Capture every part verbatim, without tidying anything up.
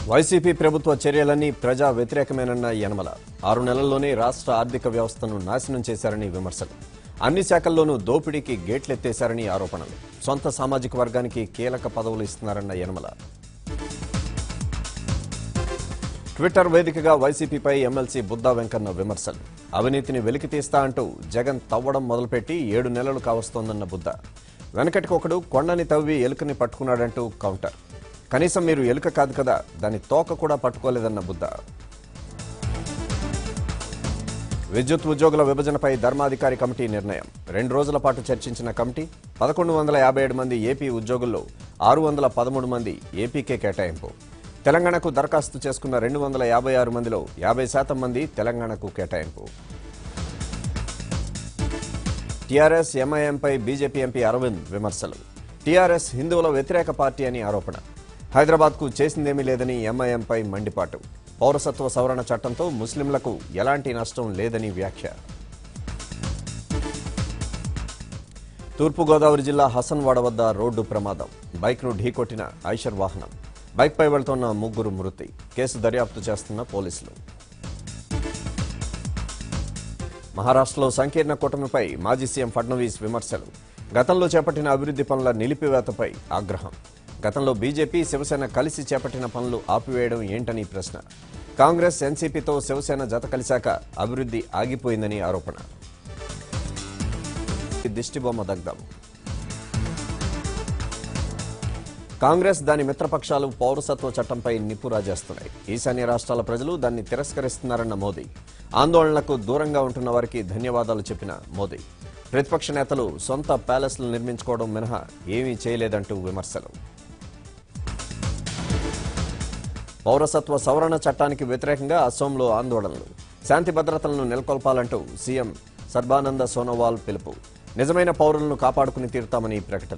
YCP ప్రభుత్వ చర్యలన్నీ ప్రజా వ్యతిరేకమేనన్న యనమల ఆరు నెలల్లోనే రాష్ట్ర ఆర్థిక వ్యవస్థను నాశనం చేశారని విమర్శలు. అన్ని శాఖల్లోనూ దోపిడీకి గేట్లెత్తేశారని ఆరోపణలు. సొంత సామాజిక వర్గానికి కీలక పదవులు ఇస్తున్నారన్న యనమల. ట్విట్టర్ వేదికగా వైసీపీపై ఎమ్మెల్సీ బుద్దా వెంకన్న విమర్శలు. అవినీతిని వెలికితీస్తా అంటూ జగన్ తవ్వడం మొదలుపెట్టి ఏడు నెలలు కావస్తోందన్న బుద్దా. వెనకటికొకడు కొండని తవ్వి ఎలుకని పట్టుకున్నాడంటూ కౌంటర్. కనీసం మీరు ఎలుక కాదు కదా, దాని తోక కూడా పట్టుకోలేదన్న బుద్దా. విద్యుత్ ఉద్యోగుల విభజనపై ధర్మాధికారి కమిటీ నిర్ణయం. రెండు రోజుల పాటు చర్చించిన కమిటీ పదకొండు వందల యాభై ఏడు మంది ఏపీ ఉద్యోగుల్లో ఆరు వందల పదమూడు మంది ఏపీకే కేటాయింపు. తెలంగాణకు దరఖాస్తు చేసుకున్న రెండు వందల యాభై ఆరు మందిలో యాభై శాతం మంది తెలంగాణకు కేటాయింపు. టీఆర్ఎస్ ఎంఐఎంపై బీజేపీ ఎంపీ అరవింద్ విమర్శలు. టీఆర్ఎస్ హిందువుల వ్యతిరేక పార్టీ అని ఆరోపణ. హైదరాబాద్కు చేసిందేమీ లేదని ఎంఐఎంపై మండిపాటు. పౌరసత్వ సవరణ చట్టంతో ముస్లింలకు ఎలాంటి నష్టం లేదని వ్యాఖ్య. తూర్పుగోదావరి జిల్లా హసన్వాడ వద్ద రోడ్డు ప్రమాదం. బైక్ను ఢీకొట్టిన ఐషర్ వాహనం. బైక్పై వెళ్తున్న ముగ్గురు మృతి. కేసు దర్యాప్తు చేస్తున్న పోలీసులు. మహారాష్ట్రలో సంకీర్ణ కూటమిపై మాజీ సీఎం ఫడ్నవీస్ విమర్శలు. గతంలో చేపట్టిన అభివృద్ధి పనుల నిలిపివేతపై ఆగ్రహం. గతంలో బీజేపీ శివసేన కలిసి చేపట్టిన పనులు ఆపివేయడం ఏంటని ప్రశ్న. కాంగ్రెస్ ఎన్సీపీతో శివసేన జత కలిశాక అభివృద్ధి ఆగిపోయిందని ఆరోపణ. దిష్టిబొమ్మ దగ్ధం. కాంగ్రెస్ దాని మిత్రపక్షాలు పౌరసత్వ చట్టంపై నిప్పు రాజేస్తున్నాయి. ఈశాన్య రాష్ట్రాల ప్రజలు దాన్ని తిరస్కరిస్తున్నారన్న మోదీ. ఆందోళనలకు దూరంగా ఉంటున్న వారికి ధన్యవాదాలు చెప్పిన మోదీ. ప్రతిపక్ష నేతలు సొంత ప్యాలెస్లు నిర్మించుకోవడం మినహా ఏమీ చేయలేదంటూ విమర్శలు. పౌరసత్వ సవరణ చట్టానికి వ్యతిరేకంగా అసోంలో ఆందోళనలు. శాంతి భద్రతలను నెలకొల్పాలంటూ సీఎం సర్బానంద సోనోవాల్ పిలుపు. నిజమైన పౌరులను కాపాడుకుని తీరుతామని ప్రకటన.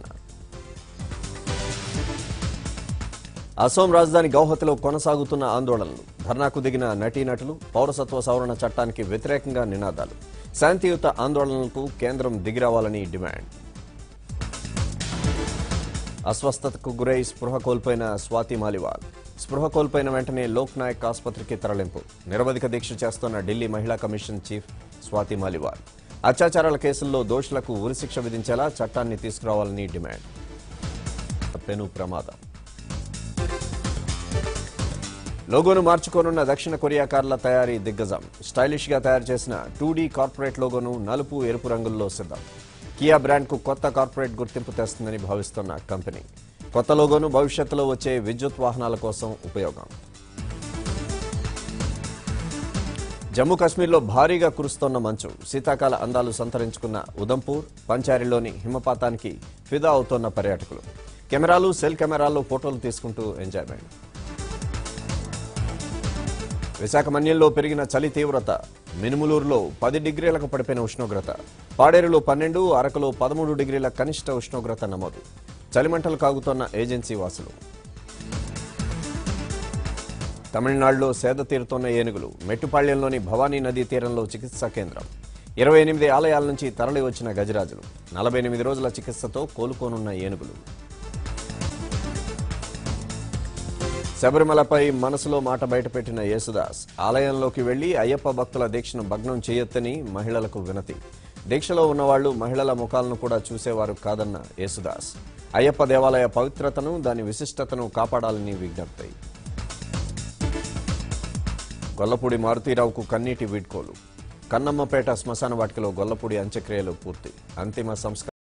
అసోం రాజధాని గౌహతిలో కొనసాగుతున్న ఆందోళనలు. ధర్నాకు దిగిన నటీనటులు. పౌరసత్వ సవరణ చట్టానికి వ్యతిరేకంగా నినాదాలు. శాంతియుత ఆందోళనలకు కేంద్రం దిగిరావాలని డిమాండ్. అస్వస్థతకు గురై స్పృహ కోల్పోయిన స్వాతి మాలివాల్. స్పృహ కోల్పోయిన వెంటనే లోక్ నాయక్ ఆసుపత్రికి తరలింపు. నిరవధిక దీక్ష చేస్తున్న ఢిల్లీ మహిళా కమిషన్ చీఫ్ స్వాతి మాలివాల్. అత్యాచారాల కేసుల్లో దోషులకు ఉరిశిక్ష విధించేలా చట్టాన్ని తీసుకురావాలని డిమాండ్. పెను ప్రమాదం. లోగోను మార్చుకోనున్న దక్షిణ కొరియా కార్ల తయారీ దిగ్గజం. స్టైలిష్ గా తయారు చేసిన టూ డీ కార్పొరేట్ లోగోను నలుపు ఎరుపు రంగుల్లో సిద్ధం. కియా బ్రాండ్ కు కొత్త కార్పొరేట్ గుర్తింపు తెస్తుందని భావిస్తున్న కంపెనీ. కొత్త లోగోను భవిష్యత్తులో వచ్చే విద్యుత్ వాహనాల కోసం ఉపయోగం. జమ్మూ కాశ్మీర్లో భారీగా కురుస్తోన్న మంచు. శీతాకాల అందాలు సంతరించుకున్న ఉదంపూర్, పంచారిలోని హిమపాతానికి ఫిదా అవుతోన్న పర్యాటకులు. కెమెరాలు, సెల్ కెమెరాల్లో ఫోటోలు తీసుకుంటూ ఎంజాయ్మెంట్. విశాఖ మన్యంలో పెరిగిన చలి తీవ్రత. మినుములూరులో పది డిగ్రీలకు పడిపోయిన ఉష్ణోగ్రత. పాడేరులో పన్నెండు, అరకులో పదమూడు డిగ్రీల కనిష్ట ఉష్ణోగ్రత నమోదు. చలిమంటలు కాగుతోన్న ఏజెన్సీ వాసులు. తమిళనాడులో సేద తీరుతోన్న ఏనుగులు. మెట్టుపాళ్యంలోని భవానీ నదీ తీరంలో చికిత్సా కేంద్రం. ఇరవై ఎనిమిది ఆలయాల నుంచి తరలి వచ్చిన గజరాజులు. నలభై ఎనిమిది రోజుల చికిత్సతో కోలుకోనున్న ఏనుగులు. శబరిమలపై మనసులో మాట బయటపెట్టిన యేసుదాస్. ఆలయంలోకి వెళ్లి అయ్యప్ప భక్తుల దీక్షను భగ్నం చేయొత్తని మహిళలకు వినతి. దీక్షలో ఉన్నవాళ్లు మహిళల ముఖాలను కూడా చూసేవారు కాదన్న యేసుదాస్. అయ్యప్ప దేవాలయ పవిత్రతను, దాని విశిష్టతను కాపాడాలని విజ్ఞప్తి. గొల్లపూడి మారుతీరావుకు కన్నీటి వీడ్కోలు. కన్నమ్మపేట శ్మశాన వాటికలో గొల్లపూడి అంత్యక్రియలు పూర్తి. అంతిమ సంస్కారం